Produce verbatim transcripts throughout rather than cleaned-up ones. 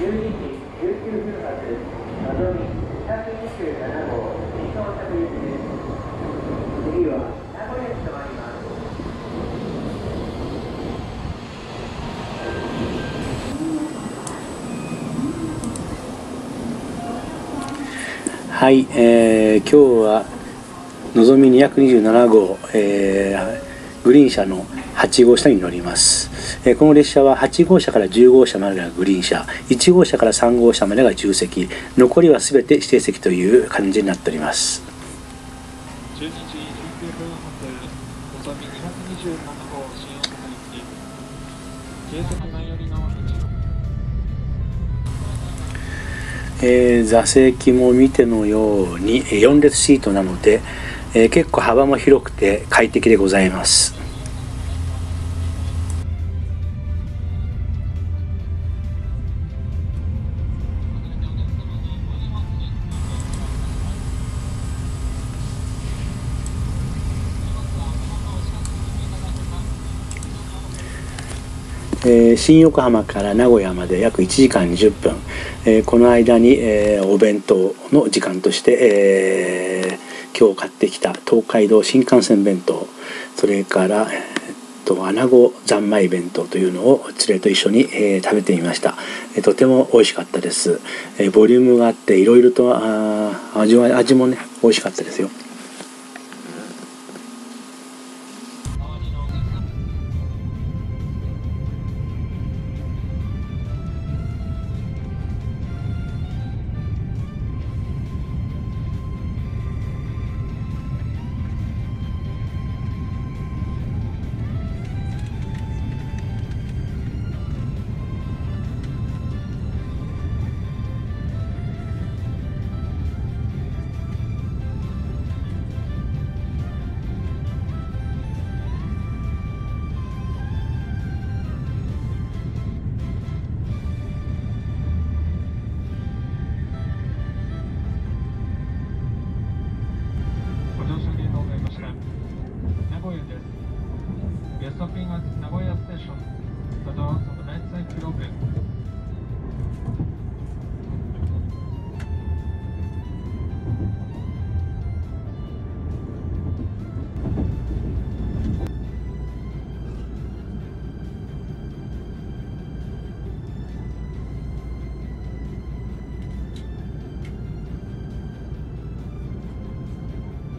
じじじゅうきゅうふん発のぞみにひゃくにじゅうななごう新到着行きです。次は名古屋に停まります。 はい、えー、今日はのぞみにひゃくにじゅうななごう、えー、グリーン車のはちごう車に乗ります。えー、この列車ははちごう車からじゅうごう車までがグリーン車、いちごう車からさんごう車までが自由席、残りはすべて指定席という感じになっております。 じゅうにじじゅうきゅうふん発のぞみにひゃくにじゅうななごう新大阪行き、継続前よりの位置。 えー、座席も見てのようによん列シートなので、えー、結構幅も広くて快適でございます。えー、新横浜から名古屋まで約いちじかんにじゅっぷん、えー、この間に、えー、お弁当の時間として、えー、今日買ってきた東海道新幹線弁当、それから、えー、と穴子三昧弁当というのを連れと一緒に、えー、食べてみました。えー、とても美味しかったです。えー、ボリュームがあっていろいろとあ味は味もね美味しかったですよ。 We are stopping at Nagoya Station. The doors on the right side will open.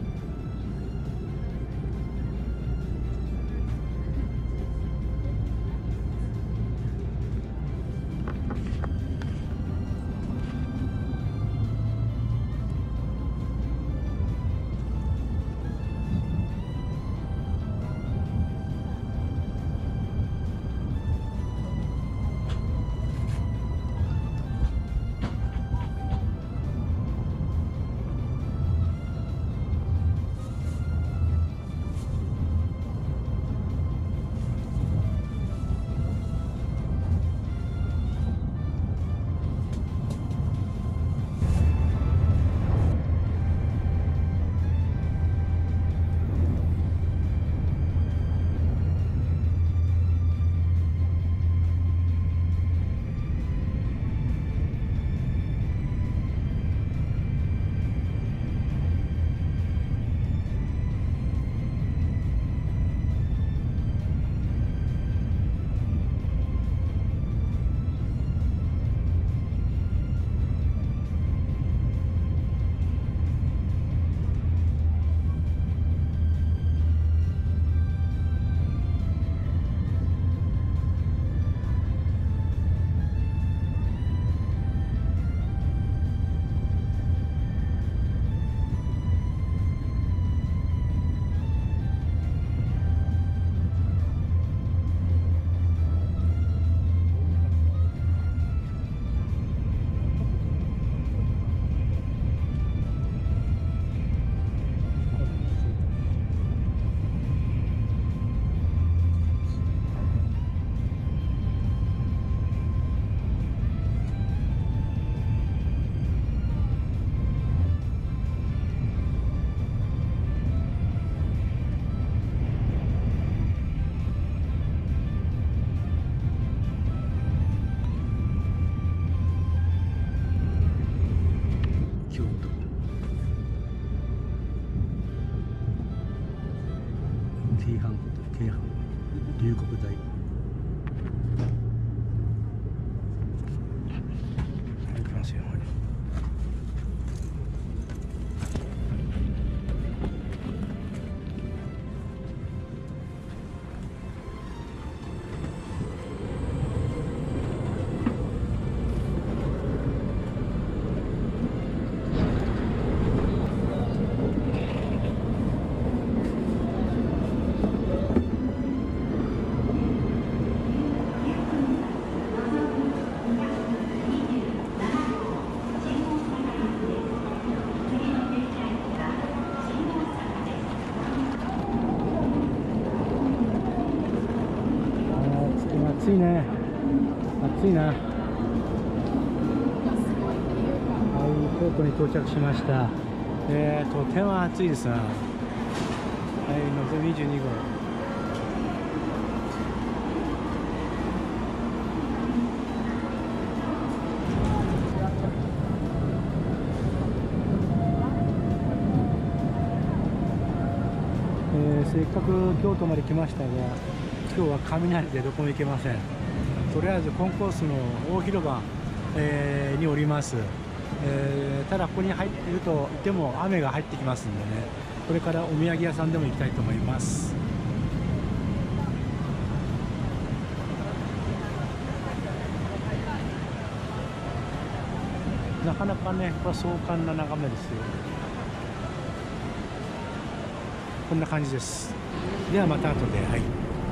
ご京阪ホテル、京阪龍谷大。行きますよ。暑いね、暑いな。はい、京都に到着しました。えー、とても暑いですな。はい、のぞみにじゅうにごう。えー、せっかく京都まで来ましたが、今日は雷でどこも行けません。とりあえずコンコースの大広場、えー、におります。えー、ただここに入っているといても雨が入ってきますんでね、これからお土産屋さんでも行きたいと思います。なかなかね、これは壮観な眺めですよ。こんな感じです。ではまた後で。はい、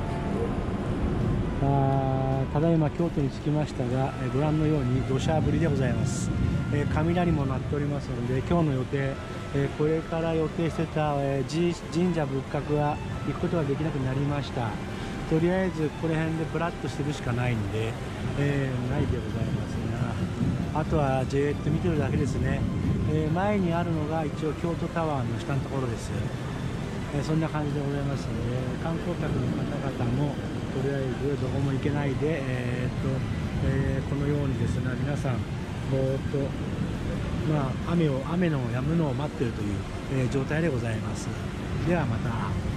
あただいま京都に着きましたが、えご覧のように土砂降りでございます。えー、雷も鳴っておりますので、今日の予定、えー、これから予定してた、えー、神社仏閣は行くことができなくなりました。とりあえずこの辺でブラッとしてるしかないんで、えー、ないでございますが、あとはじーっと見てるだけですね。えー、前にあるのが一応京都タワーの下のところです。えー、そんな感じでございますので、観光客の方々もとりあえずどこも行けないで、えーっとえー、このようにですね、皆さんぼーっと、まあ、雨を雨の止むのを待っているという、えー、状態でございます。ではまた。